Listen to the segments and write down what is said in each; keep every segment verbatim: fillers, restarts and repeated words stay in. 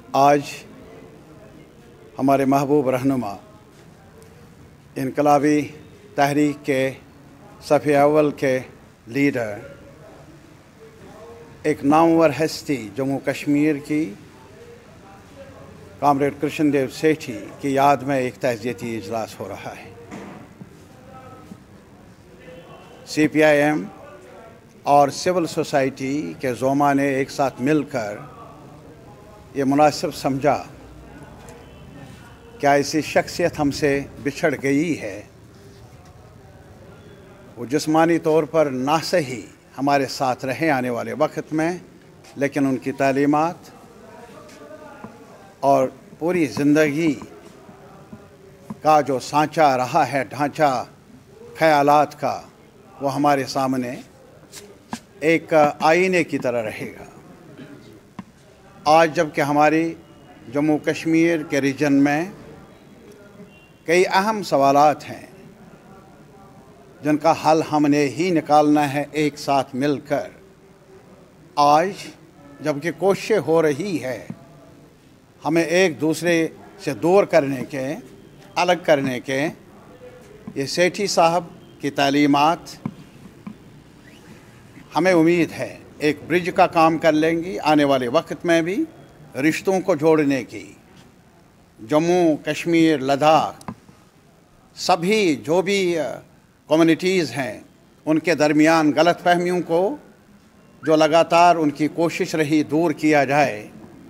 आज हमारे महबूब रहनुमा इनकलाबी तहरीक के सफ़े अव्वल के लीडर, एक नामवर हस्ती जम्मू कश्मीर की कॉमरेड कृष्ण देव सेठी की याद में एक तज़ियती इजलास हो रहा है। सी पी आई एम और सिविल सोसाइटी के ज़ोमा ने एक साथ मिलकर ये मुनासिब समझा क्या ऐसी शख्सियत हमसे बिछड़ गई है, वो जिस्मानी तौर पर ना सही हमारे साथ रहे आने वाले वक्त में, लेकिन उनकी तालीमात और पूरी ज़िंदगी का जो सांचा रहा है, ढांचा ख़यालात का, वो हमारे सामने एक आईने की तरह रहेगा। आज जबकि हमारी जम्मू कश्मीर के रीजन में कई अहम सवालात हैं जिनका हल हमने ही निकालना है एक साथ मिलकर, आज जबकि कोशिशें हो रही है हमें एक दूसरे से दूर करने के, अलग करने के, ये सेठी साहब की तालीमात हमें उम्मीद है एक ब्रिज का काम कर लेंगी आने वाले वक्त में भी, रिश्तों को जोड़ने की। जम्मू कश्मीर, लद्दाख, सभी जो भी कम्युनिटीज़ हैं उनके दरमियान गलत फहमियों को जो लगातार उनकी कोशिश रही दूर किया जाए।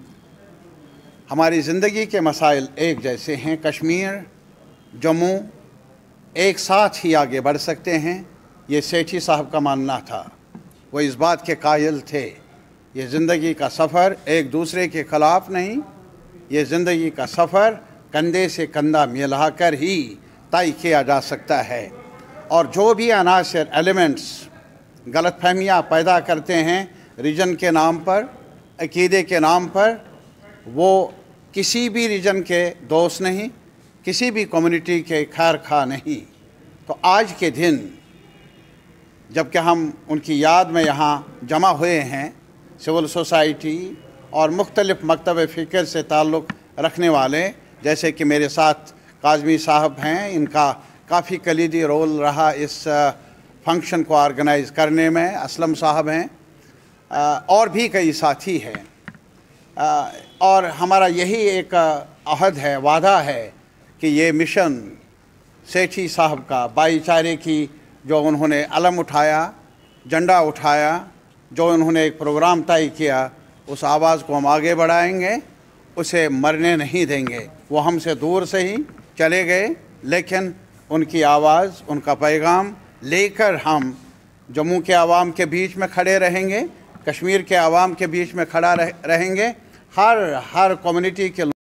हमारी ज़िंदगी के मसाइल एक जैसे हैं, कश्मीर जम्मू एक साथ ही आगे बढ़ सकते हैं, ये सेठी साहब का मानना था। वो इस बात के कायल थे ये ज़िंदगी का सफ़र एक दूसरे के ख़िलाफ़ नहीं, ये ज़िंदगी का सफ़र कंधे से कंधा मिला कर ही तय किया जा सकता है। और जो भी अनासर एलिमेंट्स गलत फहमियाँ पैदा करते हैं रीजन के नाम पर, अकीदे के नाम पर, वो किसी भी रीजन के दोस्त नहीं, किसी भी कम्युनिटी के खैर खा नहीं। तो आज के दिन जबकि हम उनकी याद में यहाँ जमा हुए हैं, सिविल सोसाइटी और मुख्तलिफ़ मकतब फ़िक्र से ताल्लुक़ रखने वाले, जैसे कि मेरे साथ काज़मी साहब हैं, इनका काफ़ी कलीदी रोल रहा इस फंक्शन को ऑर्गेनाइज़ करने में, असलम साहब हैं, और भी कई साथी हैं। और हमारा यही एक अहद है, वादा है कि ये मिशन सेठी साहब का भाईचारे की जो उन्होंने अलम उठाया, झंडा उठाया, जो उन्होंने एक प्रोग्राम तय किया, उस आवाज़ को हम आगे बढ़ाएंगे, उसे मरने नहीं देंगे। वो हमसे दूर से ही चले गए, लेकिन उनकी आवाज़, उनका पैगाम लेकर हम जम्मू के आवाम के बीच में खड़े रहेंगे, कश्मीर के आवाम के बीच में खड़ा रहेंगे, हर हर कम्युनिटी के